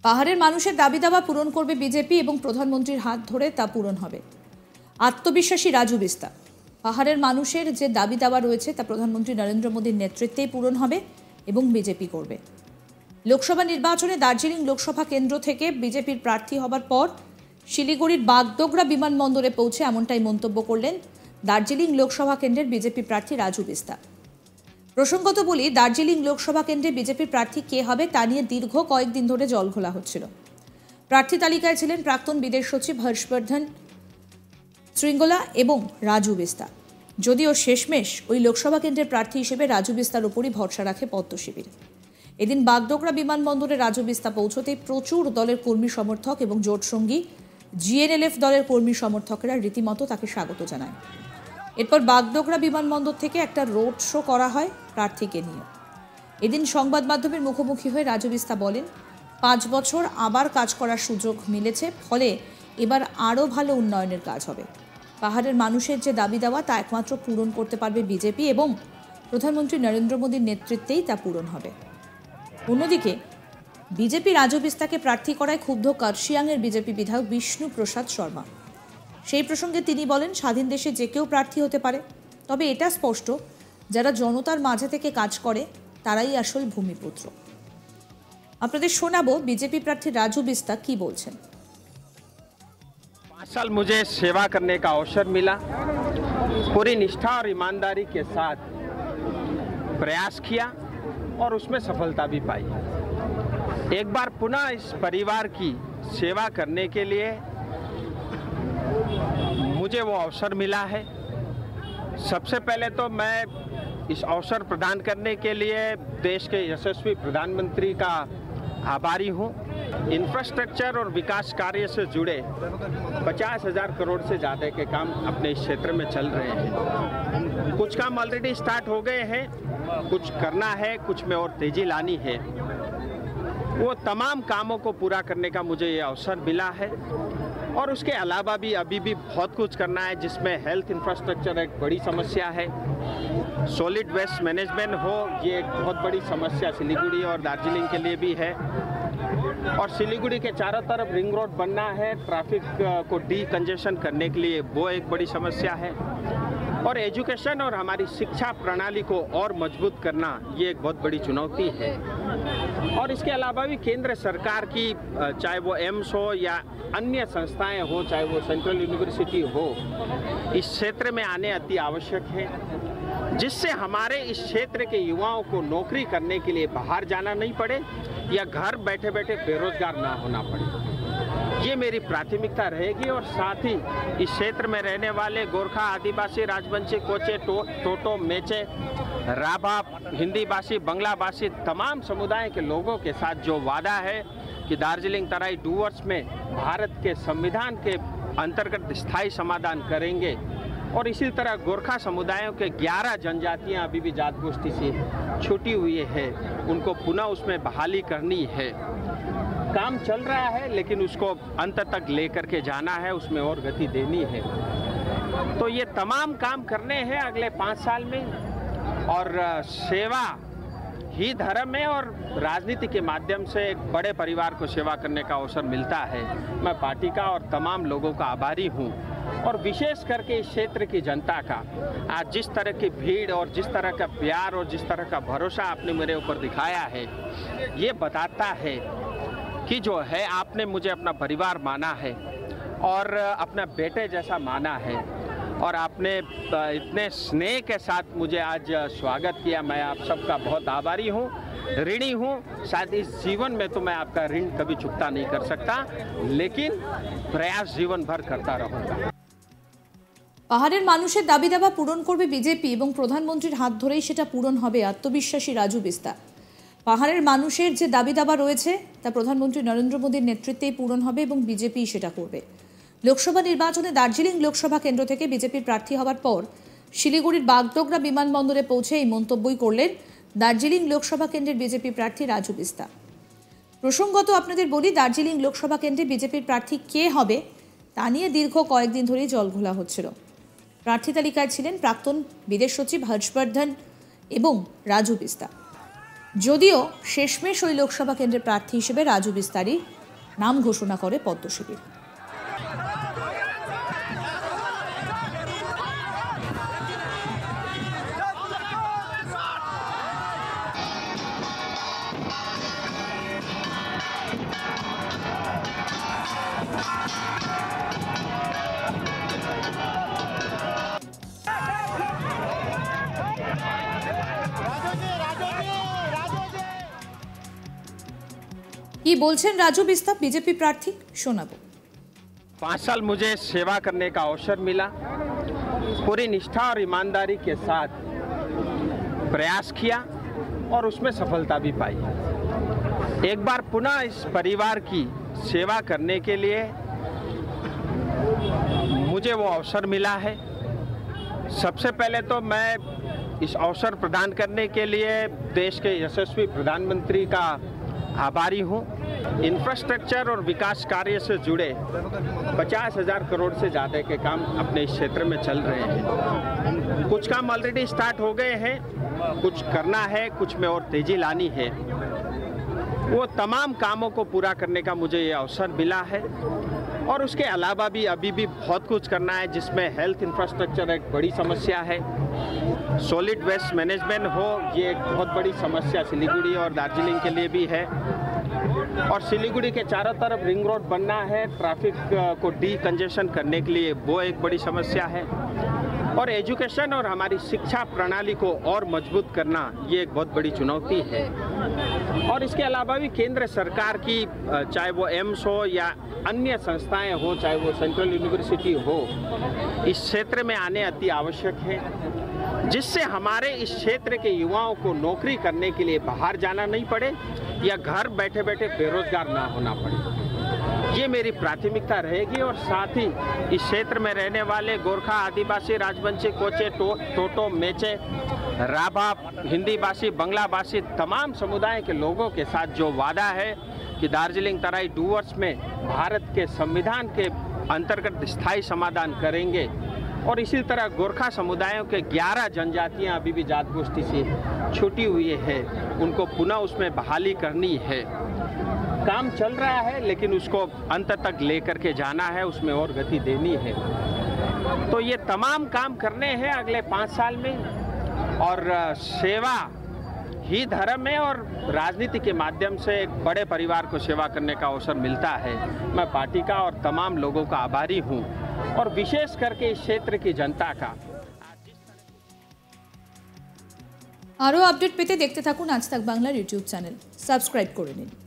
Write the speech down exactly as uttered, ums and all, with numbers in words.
পাহাড়ের মানুষের দাবি দাওয়া পূরণ করবে বিজেপি এবং প্রধানমন্ত্রীর হাত ধরে তা পূরণ হবে। আত্মবিশ্বাসী রাজু বিস্তা। পাহাড়ের মানুষের যে দাবি দাওয়া রয়েছে তা প্রধানমন্ত্রী নরেন্দ্র মোদীর নেতৃত্বেই পূরণ হবে এবং বিজেপি করবে। লোকসভা নির্বাচনে দার্জিলিং লোকসভা কেন্দ্র থেকে বিজেপির প্রার্থী হবার পর শিলিগুড়ির বাগডোগরা বিমানবন্দরে পৌঁছে এমনটাই মন্তব্য করলেন দার্জিলিং লোকসভা কেন্দ্রের বিজেপি প্রার্থী রাজু বিস্তা। প্রসঙ্গত বলি, দার্জিলিং লোকসভা কেন্দ্রে বিজেপির প্রার্থী কে হবে তা নিয়ে দীর্ঘ কয়েকদিন ধরে জলঘোলা হচ্ছিল। প্রার্থী তালিকায় ছিলেন প্রাক্তন বিদেশ সচিব হর্ষবর্ধন শ্রীঙ্গলা এবং রাজু বিস্তা। যদিও শেষমেশ ওই লোকসভা কেন্দ্রের প্রার্থী হিসেবে রাজু বিস্তার উপরই ভরসা রাখে পদ্ম শিবির। এদিন বাগডোগরা বিমানবন্দরে রাজু বিস্তা পৌঁছতেই প্রচুর দলের কর্মী সমর্থক এবং জোটসঙ্গী জিএনএলএফ দলের কর্মী সমর্থকেরা রীতিমতো তাকে স্বাগত জানায়। এরপর বাগডোগরা বিমানবন্দর থেকে একটা রোড শো করা হয় প্রার্থীকে নিয়ে। এদিন সংবাদ মাধ্যমের মুখোমুখি হয়ে রাজু বিস্তা বলেন, পাঁচ বছর আবার কাজ করার সুযোগ মিলেছে, ফলে এবার আরও ভালো উন্নয়নের কাজ হবে। পাহাড়ের মানুষের যে দাবি দেওয়া তা একমাত্র পূরণ করতে পারবে বিজেপি এবং প্রধানমন্ত্রী নরেন্দ্র মোদীর নেতৃত্বেই তা পূরণ হবে। অন্যদিকে বিজেপি রাজু বিস্তাকে প্রার্থী করায় ক্ষুব্ধ কার্শিয়াংয়ের বিজেপি বিধায়ক বিষ্ণু প্রসাদ শর্মা। সেই প্রসঙ্গে তিনি বলেন, স্বাধীন দেশে যে কেউ প্রার্থী হতে পারে, তবে এটা স্পষ্ট যারা জনতার মাঝে থেকে কাজ করে তারাই আসল ভূমিপুত্র। আপনাদের শোনাবো বিজেপি প্রার্থী রাজু বিস্তা কি বলছেন। पाँच साल मुझे सेवा करने का अवसर मिला, पूरी निष्ठा और ईमानदारी के साथ प्रयास किया और उसमें सफलता भी पाई। एक बार पुनः इस परिवार की सेवा करने के लिए मुझे वो अवसर मिला है। सबसे पहले तो मैं इस अवसर प्रदान करने के लिए देश के यशस्वी प्रधानमंत्री का आभारी हूँ। इंफ्रास्ट्रक्चर और विकास कार्य से जुड़े पचास हजार करोड़ से ज़्यादा के काम अपने इस क्षेत्र में चल रहे हैं। कुछ काम ऑलरेडी स्टार्ट हो गए हैं, कुछ करना है, कुछ में और तेजी लानी है। वो तमाम कामों को पूरा करने का मुझे ये अवसर मिला है और उसके अलावा भी अभी भी बहुत कुछ करना है, जिसमें हेल्थ इंफ्रास्ट्रक्चर एक बड़ी समस्या है। सॉलिड वेस्ट मैनेजमेंट हो, ये एक बहुत बड़ी समस्या सिलीगुड़ी और दार्जिलिंग के लिए भी है। और सिलीगुड़ी के चारों तरफ रिंग रोड बनना है, ट्रैफिक को डी कंजेशन करने के लिए वो एक बड़ी समस्या है। और एजुकेशन और हमारी शिक्षा प्रणाली को और मजबूत करना ये एक बहुत बड़ी चुनौती है। और इसके अलावा भी केंद्र सरकार की चाहे वो एम्स हो या अन्य संस्थाएं हो, चाहे वो सेंट्रल यूनिवर्सिटी हो, इस क्षेत्र में आने अति आवश्यक है, जिससे हमारे इस क्षेत्र के युवाओं को नौकरी करने के लिए बाहर जाना नहीं पड़े या घर बैठे बैठे बेरोजगार ना होना पड़े। ये मेरी प्राथमिकता रहेगी। और साथ ही इस क्षेत्र में रहने वाले गोरखा, आदिवासी, राजवंशी, कोचे, टो, टोटो, मेचे, राभा, हिंदी भाषी, बांग्ला भाषी तमाम समुदाय के लोगों के साथ जो वादा है कि दार्जिलिंग तराई डूवर्स में भारत के संविधान के अंतर्गत स्थायी समाधान करेंगे। और इसी तरह गोरखा समुदायों के ग्यारह जनजातियां अभी भी जात गोष्ठी से छूटी हुई है, उनको पुनः उसमें बहाली करनी है। काम चल रहा है, लेकिन उसको अंत तक लेकर के जाना है, उसमें और गति देनी है। तो ये तमाम काम करने हैं अगले पाँच साल में। और सेवा ही धर्म है और राजनीति के माध्यम से एक बड़े परिवार को सेवा करने का अवसर मिलता है। मैं पार्टी का और तमाम लोगों का आभारी हूँ। और विशेष करके इस क्षेत्र की जनता का आज जिस तरह की भीड़ और जिस तरह का प्यार और जिस तरह का भरोसा आपने मेरे ऊपर दिखाया है, ये बताता है कि जो है आपने मुझे अपना परिवार माना है और अपना बेटे जैसा माना है और आपने इतने स्नेह के साथ मुझे आज स्वागत किया। मैं आप सबका बहुत आभारी हूँ, ऋणी हूँ। शायद इस जीवन में तो मैं आपका ऋण कभी चुकता नहीं कर सकता, लेकिन प्रयास जीवन भर करता रहूँगा। পাহাড়ের মানুষের দাবি দাওয়া পূরণ করবে বিজেপি এবং প্রধানমন্ত্রীর হাত ধরেই সেটা পূরণ হবে। আত্মবিশ্বাসী রাজু বিস্তা। পাহাড়ের মানুষের যে দাবি দাওয়া রয়েছে তা প্রধানমন্ত্রী নরেন্দ্র মোদীর নেতৃত্বেই পূরণ হবে এবং বিজেপি সেটা করবে। লোকসভা নির্বাচনে দার্জিলিং লোকসভা কেন্দ্র থেকে বিজেপির প্রার্থী হবার পর শিলিগুড়ির বাগডোগরা বিমানবন্দরে পৌঁছে এই মন্তব্যই করলেন দার্জিলিং লোকসভা কেন্দ্রের বিজেপি প্রার্থী রাজু বিস্তা। প্রসঙ্গত আপনাদের বলি, দার্জিলিং লোকসভা কেন্দ্রে বিজেপির প্রার্থী কে হবে তা নিয়ে দীর্ঘ কয়েকদিন ধরেই জলঘোলা হচ্ছিল। প্রার্থী তালিকায় ছিলেন প্রাক্তন বিদেশ সচিব হর্ষবর্ধন এবং রাজু বিস্তা। যদিও শেষমেশ ওই লোকসভা কেন্দ্রের প্রার্থী হিসেবে রাজু বিস্তারই নাম ঘোষণা করে পদ্ম শিবির। কি বলছেন রাজু বিস্তার बीजेपी प्रार्थी শোনাবো। पाँच साल मुझे सेवा करने का अवसर मिला, पूरी निष्ठा और ईमानदारी के साथ प्रयास किया और उसमें सफलता भी पाई। एक बार पुनः इस परिवार की सेवा करने के लिए मुझे वो अवसर मिला है। सबसे पहले तो मैं इस अवसर प्रदान करने के लिए देश के यशस्वी प्रधानमंत्री का आभारी हूँ। इंफ्रास्ट्रक्चर और विकास कार्य से जुड़े पचास हजार करोड़ से ज़्यादा के काम अपने इस क्षेत्र में चल रहे हैं। कुछ काम ऑलरेडी स्टार्ट हो गए हैं, कुछ करना है, कुछ में और तेजी लानी है। वो तमाम कामों को पूरा करने का मुझे ये अवसर मिला है और उसके अलावा भी अभी भी बहुत कुछ करना है, जिसमें हेल्थ इंफ्रास्ट्रक्चर एक बड़ी समस्या है। सॉलिड वेस्ट मैनेजमेंट हो, ये एक बहुत बड़ी समस्या सिलीगुड़ी और दार्जिलिंग के लिए भी है। और सिलीगुड़ी के चारों तरफ रिंग रोड बनना है, ट्रैफिक को डी कंजेशन करने के लिए वो एक बड़ी समस्या है। और एजुकेशन और हमारी शिक्षा प्रणाली को और मजबूत करना ये एक बहुत बड़ी चुनौती है। और इसके अलावा भी केंद्र सरकार की चाहे वो एम्स हो या अन्य संस्थाएं हो, चाहे वो सेंट्रल यूनिवर्सिटी हो, इस क्षेत्र में आने अति आवश्यक है, जिससे हमारे इस क्षेत्र के युवाओं को नौकरी करने के लिए बाहर जाना नहीं पड़े या घर बैठे बैठे बेरोजगार ना होना पड़े। ये मेरी प्राथमिकता रहेगी। और साथ ही इस क्षेत्र में रहने वाले गोरखा, आदिवासी, राजवंशी, कोचे, टो, टोटो, मेचे, राभा, हिंदी भाषी, बांग्ला भाषी तमाम समुदाय के लोगों के साथ जो वादा है कि दार्जिलिंग तराई डूवर्स में भारत के संविधान के अंतर्गत स्थायी समाधान करेंगे। और इसी तरह गोरखा समुदायों के ग्यारह जनजातियां अभी भी जात गोष्ठी से छूटी हुई है, उनको पुनः उसमें बहाली करनी है। काम चल रहा है, लेकिन उसको अंत तक लेकर के जाना है, उसमें और गति देनी है। तो ये तमाम काम करने हैं अगले पाँच साल में। और सेवा ही धर्म है और राजनीति के माध्यम से एक बड़े परिवार को सेवा करने का अवसर मिलता है। मैं पार्टी का और तमाम लोगों का आभारी हूँ और विशेष करके इस क्षेत्र की जनता का। আরও আপডেট পেতে দেখতে থাকুন আজ তাক বাংলার ইউটিউব চ্যানেল, সাবস্ক্রাইব করে নিন।